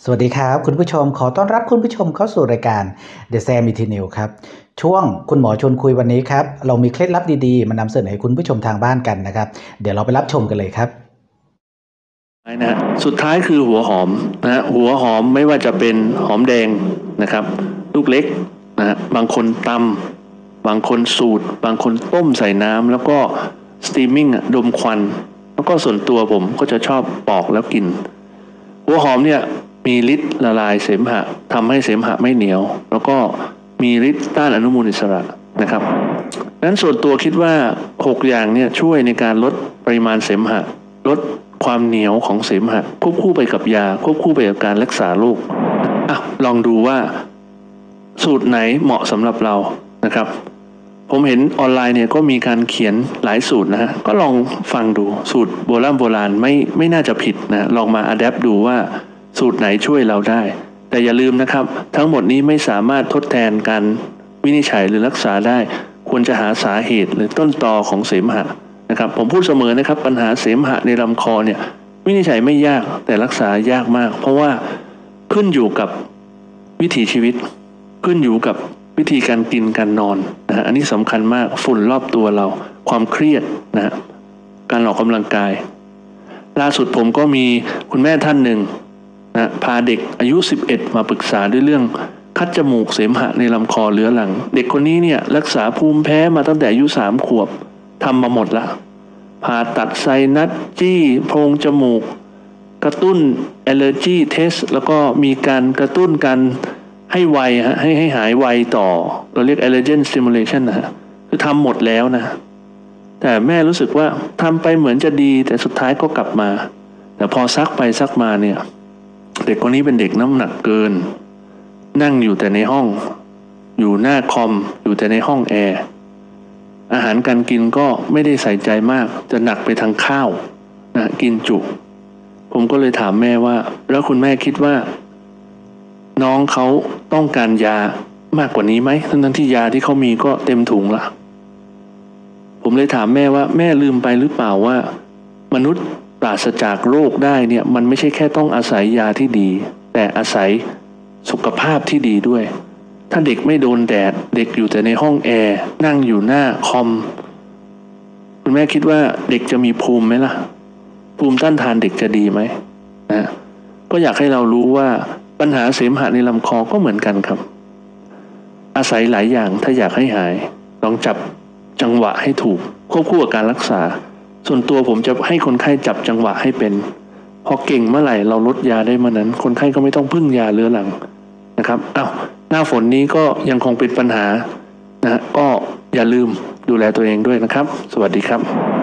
สวัสดีครับคุณผู้ชมขอต้อนรับคุณผู้ชมเข้าสู่รายการ The Sam i t n e w ครับช่วงคุณหมอชวนคุยวันนี้ครับเรามีเคล็ดลับดีๆมานำเสนอให้คุณผู้ชมทางบ้านกันนะครับเดี๋ยวเราไปรับชมกันเลยครับนะสุดท้ายคือหัวหอมนะหัวหอมไม่ว่าจะเป็นหอมแดงนะครับลูกเล็กนะบางคนตำบางคนสูตรบางคนต้มใส่น้ำแล้วก็สตีมมิ่งดมควันแล้วก็ส่วนตัวผมก็จะชอบปอกแล้วกินหัวหอมเนี่ยมีฤทธิ์ละลายเสมหะทำให้เสมหะไม่เหนียวแล้วก็มีฤทธิ์ต้านอนุมูลอิสระนะครับนั้นส่วนตัวคิดว่า6อย่างเนี่ยช่วยในการลดปริมาณเสมหะลดความเหนียวของเสมหะควบคู่ไปกับยาควบคู่ไปกับการรักษาโรคลองดูว่าสูตรไหนเหมาะสำหรับเรานะครับผมเห็นออนไลน์เนี่ยก็มีการเขียนหลายสูตรนะฮะก็ลองฟังดูสูตรโบราณไม่น่าจะผิดนะลองมาอัดแอปดูว่าสูตรไหนช่วยเราได้แต่อย่าลืมนะครับทั้งหมดนี้ไม่สามารถทดแทนการวินิจฉัยหรือรักษาได้ควรจะหาสาเหตุหรือต้นตอของเสมหะนะครับผมพูดเสมอนะครับปัญหาเสมหะในลำคอเนี่ยวินิจฉัยไม่ยากแต่รักษายากมากเพราะว่าขึ้นอยู่กับวิถีชีวิตขึ้นอยู่กับวิธีการกินการนอนนะฮะอันนี้สำคัญมากฝุ่นรอบตัวเราความเครียดนะฮะการออกกำลังกายล่าสุดผมก็มีคุณแม่ท่านหนึ่งนะพาเด็กอายุ11มาปรึกษาด้วยเรื่องคัดจมูกเสมหะในลำคอเรื้อรังเด็กคนนี้เนี่ยรักษาภูมิแพ้มาตั้งแต่อายุ3 ขวบทำมาหมดละผ่าตัดไซนัสจี้โพรงจมูกกระตุ้น allergy test แล้วก็มีการกระตุ้นการให้ไวให้หายไวต่อเราเรียก allergen stimulation นะฮะคือทำหมดแล้วนะแต่แม่รู้สึกว่าทำไปเหมือนจะดีแต่สุดท้ายก็กลับมาแต่พอซักไปซักมาเนี่ยเด็กคนนี้เป็นเด็กน้ำหนักเกินนั่งอยู่แต่ในห้องอยู่หน้าคอมอยู่แต่ในห้องแอร์อาหารการกินก็ไม่ได้ใส่ใจมากจะหนักไปทางข้าวนะกินจุผมก็เลยถามแม่ว่าแล้วคุณแม่คิดว่าน้องเขาต้องการยามากกว่านี้ไหมทั้งที่ยาที่เขามีก็เต็มถุงละผมเลยถามแม่ว่าแม่ลืมไปหรือเปล่าว่ามนุษย์ปราศจากโรคได้เนี่ยมันไม่ใช่แค่ต้องอาศัยยาที่ดีแต่อาศัยสุขภาพที่ดีด้วยถ้าเด็กไม่โดนแดดเด็กอยู่แต่ในห้องแอร์นั่งอยู่หน้าคอมคุณแม่คิดว่าเด็กจะมีภูมิไหมล่ะภูมิต้านทานเด็กจะดีไหมนะก็อยากให้เรารู้ว่าปัญหาเสมหะในลำคอก็เหมือนกันครับอาศัยหลายอย่างถ้าอยากให้หายลองจับจังหวะให้ถูกควบคู่กับการรักษาส่วนตัวผมจะให้คนไข้จับจังหวะให้เป็นพอเก่งเมื่อไหร่เราลดยาได้เมื่อนั้นคนไข้ก็ไม่ต้องพึ่งยาเรื้อรังนะครับหน้าฝนนี้ก็ยังคงเป็นปัญหานะก็อย่าลืมดูแลตัวเองด้วยนะครับสวัสดีครับ